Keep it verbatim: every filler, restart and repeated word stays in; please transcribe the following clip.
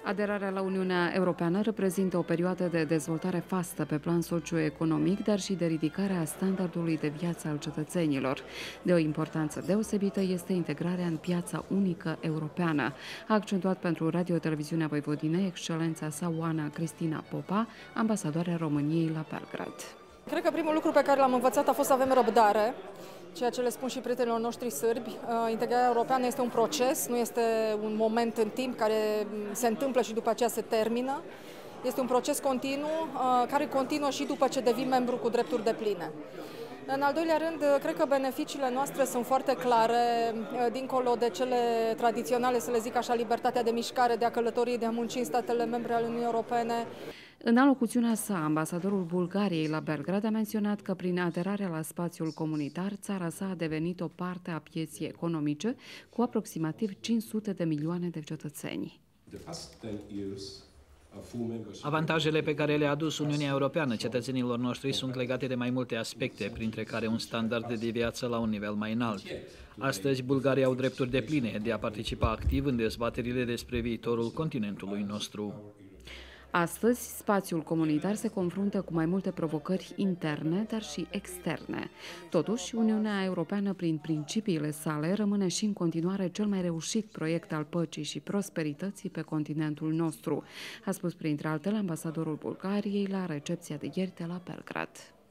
Aderarea la Uniunea Europeană reprezintă o perioadă de dezvoltare fastă pe plan socioeconomic, dar și de ridicare a standardului de viață al cetățenilor. De o importanță deosebită este integrarea în piața unică europeană, a accentuat pentru Radio-Televiziunea Voivodinei excelența sa Oana Cristina Popa, ambasadoarea României la Belgrad. Cred că primul lucru pe care l-am învățat a fost să avem răbdare, ceea ce le spun și prietenilor noștri sârbi. Integrarea europeană este un proces, nu este un moment în timp care se întâmplă și după aceea se termină. Este un proces continuu, care continuă și după ce devii membru cu drepturi depline. În al doilea rând, cred că beneficiile noastre sunt foarte clare, dincolo de cele tradiționale, să le zic așa, libertatea de mișcare, de a călători, de a munci în statele membre ale Uniunii Europene. În alocuțiunea sa, ambasadorul Bulgariei la Belgrad a menționat că prin aderarea la spațiul comunitar, țara sa a devenit o parte a pieței economice cu aproximativ cinci sute de milioane de cetățeni. Avantajele pe care le-a adus Uniunea Europeană cetățenilor noștri sunt legate de mai multe aspecte, printre care un standard de viață la un nivel mai înalt. Astăzi, bulgarii au drepturi depline de a participa activ în dezbaterile despre viitorul continentului nostru. Astăzi, spațiul comunitar se confruntă cu mai multe provocări interne, dar și externe. Totuși, Uniunea Europeană, prin principiile sale, rămâne și în continuare cel mai reușit proiect al păcii și prosperității pe continentul nostru, a spus printre altele ambasadorul Bulgariei la recepția de ieri de la Belgrad.